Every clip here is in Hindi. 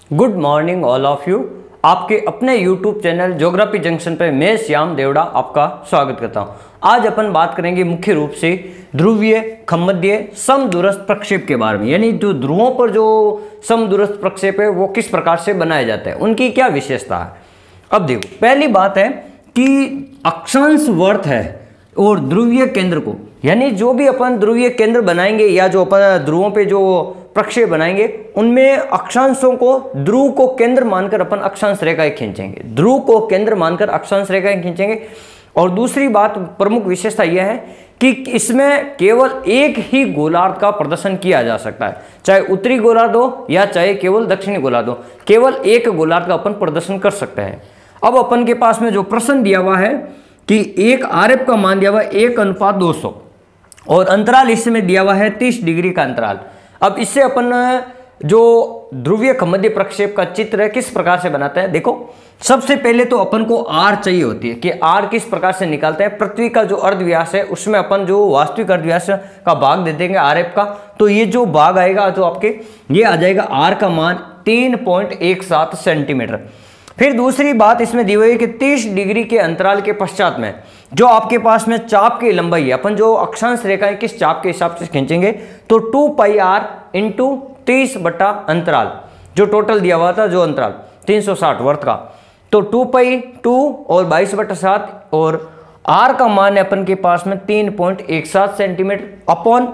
Good morning all of you. आपके अपने यूट्यूब चैनल ज्योग्राफी जंक्शन पे मैं श्याम देवड़ा आपका स्वागत करता हूं। आज अपन बात करेंगे मुख्य रूप से ध्रुवीय खमध्य समदूरस्थ प्रक्षेप के बारे में, यानी जो ध्रुवों पर जो समदूरस्थ प्रक्षेप है वो किस प्रकार से बनाया जाता है, उनकी क्या विशेषता है। अब देखो, पहली बात है कि अक्षांश वर्त है और ध्रुवीय केंद्र को, यानी जो भी अपन ध्रुवीय केंद्र बनाएंगे या जो अपन ध्रुवों पे जो प्रक्षेप बनाएंगे उनमें अक्षांशों को ध्रुव को केंद्र मानकर अपन अक्षांश रेखाएं खींचेंगे, ध्रुव को केंद्र मानकर अक्षांश रेखाएं खींचेंगे। और दूसरी बात, प्रमुख विशेषता यह है कि इसमें केवल एक ही गोलार्ध का प्रदर्शन किया जा सकता है, चाहे उत्तरी गोलार्ध हो या चाहे केवल दक्षिणी गोलार्ध हो, केवल एक गोलार्ध का अपन प्रदर्शन कर सकते हैं। अब अपन के पास में जो प्रश्न दिया हुआ है कि एक आरएफ का मान दिया हुआ है 1:200 और अंतराल इसमें दिया हुआ है 30 डिग्री का अंतराल। अब इससे अपन जो ध्रुवीय खमध्य प्रक्षेप का चित्र है किस प्रकार से बनाते हैं। देखो, सबसे पहले तो अपन को आर चाहिए होती है कि आर किस प्रकार से निकालते हैं। पृथ्वी का जो अर्धव्यास है उसमें अपन जो वास्तविक अर्धव्यास का भाग दे देंगे आरएफ का, तो ये जो भाग आएगा तो आपके ये आ जाएगा आर का मान 3.17 सेंटीमीटर। फिर दूसरी बात इसमें दी हुई है कि 30 डिग्री के अंतराल के पश्चात में जो आपके पास में चाप की लंबाई है, अपन जो अक्षांश रेखाएं किस चाप के हिसाब से खींचेंगे तो 2πr इंटू 30 बटा अंतराल, जो टोटल दिया हुआ था जो अंतराल 360 वर्त का, तो 2π2 और 22/7 और r का मान है अपन के पास में 3.17 सेंटीमीटर अपॉन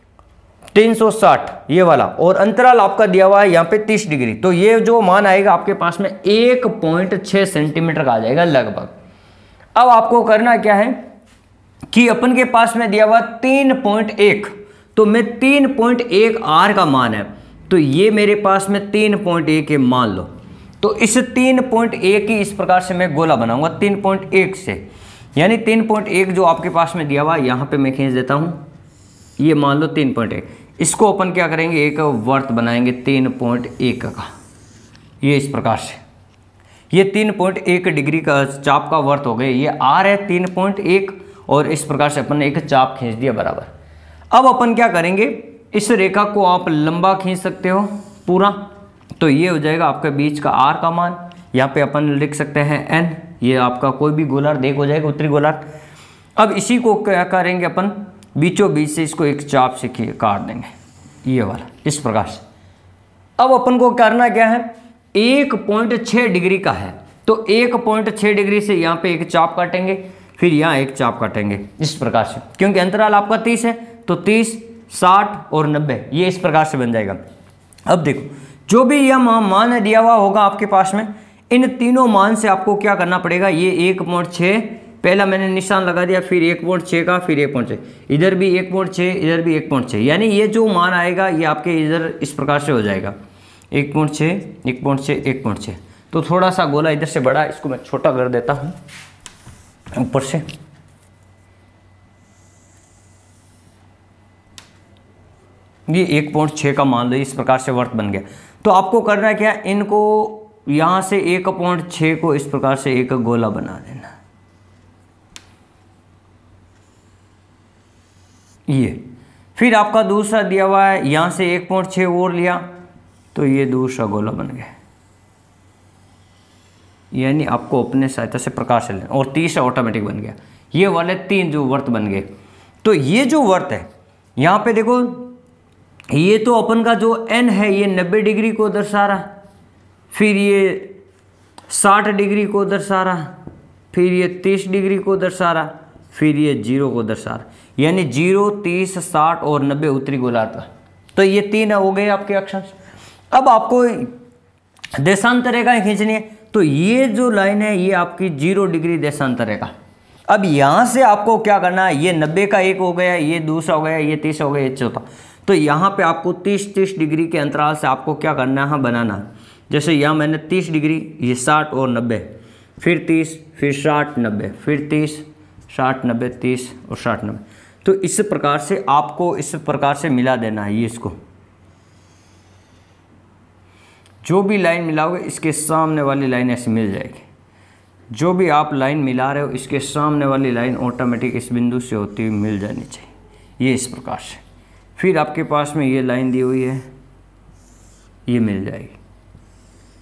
360 ये वाला, और अंतराल आपका दिया हुआ है यहाँ पे 30 डिग्री, तो ये जो मान आएगा आपके पास में 1.6 सेंटीमीटर का आ जाएगा लगभग। अब आपको करना क्या है कि अपन के पास में दिया हुआ 3.1, तो मैं 3.1 आर का मान है, तो ये मेरे पास में 3.1 है मान लो, तो इस 3.1 की इस प्रकार से मैं गोला बनाऊंगा 3.1 से, यानी 3.1 जो आपके पास में दिया हुआ यहाँ पे मैं खींच देता हूँ, ये मान लो 3.1, इसको अपन क्या करेंगे एक वर्त बनाएंगे 3.1 का, ये इस प्रकार से, ये 3.1 डिग्री का चाप का वर्त हो गए, ये आर है 3.1 और इस प्रकार से अपन ने एक चाप खींच दिया बराबर। अब अपन क्या करेंगे, इस रेखा को आप लंबा खींच सकते हो पूरा, तो ये हो जाएगा आपके बीच का आर का मान, यहाँ पे अपन लिख सकते हैं एन, ये आपका कोई भी गोलार्ध एक हो जाएगा उत्तरी गोलार्ध। अब इसी को क्या करेंगे अपन बीचों बीच से इसको एक चाप से काट देंगे ये वाला इस प्रकार से। अब अपन को करना क्या है, 1.6 डिग्री का है तो 1.6 डिग्री से यहाँ पे एक चाप काटेंगे, फिर यहाँ एक चाप काटेंगे इस प्रकार से, क्योंकि अंतराल आपका 30 है तो 30, 60 और 90 ये इस प्रकार से बन जाएगा। अब देखो, जो भी यह मान है दिया हुआ होगा आपके पास में, इन तीनों मान से आपको क्या करना पड़ेगा, ये 1.6 पहला मैंने निशान लगा दिया, फिर 1.6 का, फिर 1.6, इधर भी 1.6, इधर भी 1.6, यानी ये जो मान आएगा ये आपके इधर इस प्रकार से हो जाएगा 1.6, 1.6, 1.6। तो थोड़ा सा गोला इधर से बड़ा, इसको मैं छोटा कर देता हूँ ऊपर से, ये 1.6 का मान लो इस प्रकार से वर्त बन गया। तो आपको करना क्या है, इनको यहाँ से 1.6 को इस प्रकार से एक गोला बना देना, ये फिर आपका दूसरा दिया हुआ है यहाँ से 1.6 और लिया तो ये दूसरा गोला बन गया, यानी आपको अपने सहायता से प्रकाश लेना, और तीसरा ऑटोमेटिक बन गया। ये वाले 3 जो वर्त बन गए, तो ये जो वर्त है यहाँ पे देखो, ये तो अपन का जो n है ये 90 डिग्री को दर्शा रहा, फिर ये 60 डिग्री को दर्शा रहा, फिर ये 30 डिग्री को दर्शा रहा, फिर ये 0 को दर्शा रहा, यानी 0, 30, 60 और 90 उत्तरी गोलार्ध का। तो ये 3 हो गए आपके अक्षांश। अब आपको देशांतर रेखाएं खींचनी है, तो ये जो लाइन है ये आपकी 0 डिग्री देशांतर रेखा। अब यहाँ से आपको क्या करना है, ये 90 का एक हो गया, ये दूसरा हो गया, ये 30 हो गया, ये चौथा, तो यहाँ पे आपको 30 डिग्री के अंतराल से आपको क्या करना है, बनाना। जैसे यहाँ मैंने 30 डिग्री, ये 60 और 90, फिर 30, फिर 60, 90, फिर 30, 60, 90, 30 और 60, 90, तो इस प्रकार से आपको इस प्रकार से मिला देना है। ये इसको जो भी लाइन मिलाओगे इसके सामने वाली लाइन ऐसे मिल जाएगी, जो भी आप लाइन मिला रहे हो इसके सामने वाली लाइन ऑटोमेटिक इस बिंदु से होती हुई मिल जानी चाहिए, ये इस प्रकार से। फिर आपके पास में ये लाइन दी हुई है, ये मिल जाएगी।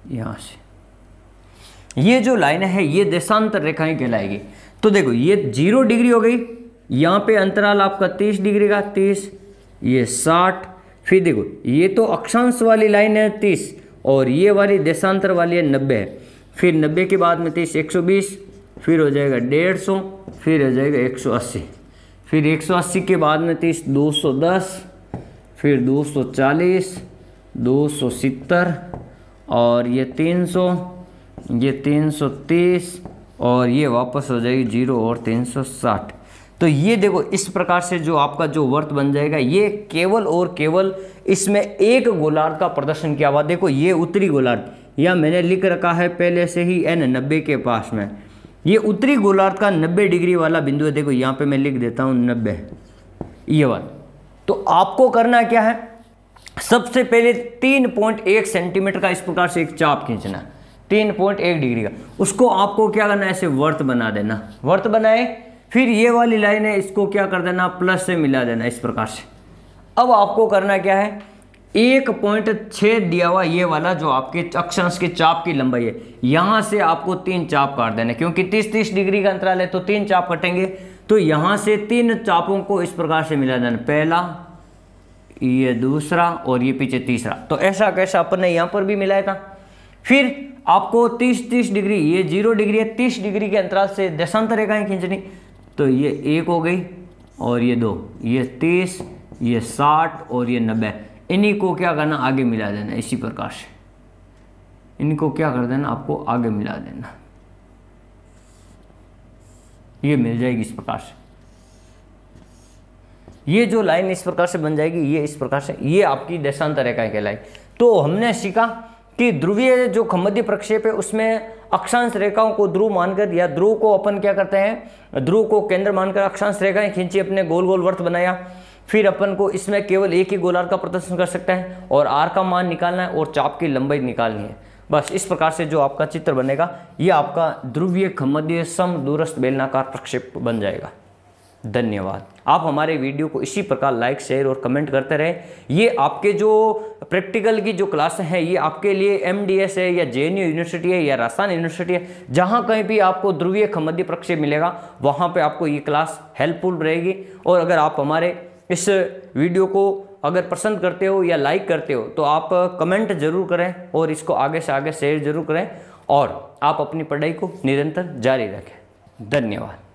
यहाँ से ये जो लाइन है ये देशांतर रेखाएं कहलाएगी। तो देखो ये 0 डिग्री हो गई, यहाँ पे अंतराल आपका 30 डिग्री का, 30, ये 60, फिर देखो ये तो अक्षांश वाली लाइन है 30 और ये वाली देशांतर वाली है 90 है। फिर 90 के बाद में 30 120, फिर हो जाएगा 150, फिर हो जाएगा 180, फिर 180 के बाद में 30 210, फिर 240, 270 और ये 300, ये 330 और ये वापस हो जाएगी 0 और 360। तो ये देखो इस प्रकार से जो आपका जो वर्त बन जाएगा, ये केवल और केवल इसमें एक गोलार्ध का प्रदर्शन किया हुआ। देखो ये उत्तरी गोलार्ध, या मैंने लिख रखा है पहले से ही n 90 के पास में, ये उत्तरी गोलार्ध का 90 डिग्री वाला बिंदु है। देखो यहाँ पे मैं लिख देता हूँ 90, ये वाला। तो आपको करना क्या है, सबसे पहले 3.1 सेंटीमीटर का इस प्रकार से एक चाप खींचना, 3.1 डिग्री का। उसको आपको क्या करना है, ऐसे वर्त बना देना। वर्त बनाए, फिर ये वाली लाइन है इसको क्या कर देना, प्लस से मिला देना इस प्रकार से। अब आपको करना क्या है, 1.6 दिया हुआ ये वाला जो आपके अक्षांश के चाप की लंबाई है, यहाँ से आपको 3 चाप काट देना, क्योंकि 30-30 डिग्री का अंतराल है तो 3 चाप कटेंगे। तो यहाँ से 3 चापों को इस प्रकार से मिला देना, पहला, ये दूसरा और ये पीछे तीसरा। तो ऐसा कैसा अपन ने यहाँ पर भी मिलाया था। फिर आपको 30-30 डिग्री, ये 0 डिग्री है, 30 डिग्री के अंतराल से देशांतर रेखाएं खींचनी। तो ये 1 हो गई और ये 2, ये 30, ये 60 और ये 90। इन्हीं को क्या करना, आगे मिला देना इसी प्रकार से। इनको क्या कर देना, आपको आगे मिला देना, ये मिल जाएगी इस प्रकार से। ये जो लाइन इस प्रकार से बन जाएगी, ये इस प्रकार से, ये आपकी देशांतर रेखाएं कहलाएगी। तो हमने सीखा कि ध्रुवीय जो खमध्य प्रक्षेप है उसमें अक्षांश रेखाओं को ध्रुव मानकर, या ध्रुव को अपन क्या करते हैं, ध्रुव को केंद्र मानकर अक्षांश रेखाएं खींची, अपने गोल गोल वर्त बनाया। फिर अपन को इसमें केवल एक ही गोलार्ध का प्रदर्शन कर सकता है और आर का मान निकालना है और चाप की लंबाई निकालनी है। बस इस प्रकार से जो आपका चित्र बनेगा, ये आपका ध्रुवीय खमध्य सम दूरस्थ बेलनाकार प्रक्षेप बन जाएगा। धन्यवाद। आप हमारे वीडियो को इसी प्रकार लाइक, शेयर और कमेंट करते रहें। ये आपके जो प्रैक्टिकल की जो क्लास है, ये आपके लिए MDS है या JNU यूनिवर्सिटी है या राजस्थान यूनिवर्सिटी है, जहाँ कहीं भी आपको ध्रुवीय खमध्य प्रक्षेप मिलेगा वहाँ पे आपको ये क्लास हेल्पफुल रहेगी। और अगर आप हमारे इस वीडियो को अगर पसंद करते हो या लाइक करते हो तो आप कमेंट जरूर करें और इसको आगे से आगे शेयर जरूर करें और आप अपनी पढ़ाई को निरंतर जारी रखें। धन्यवाद।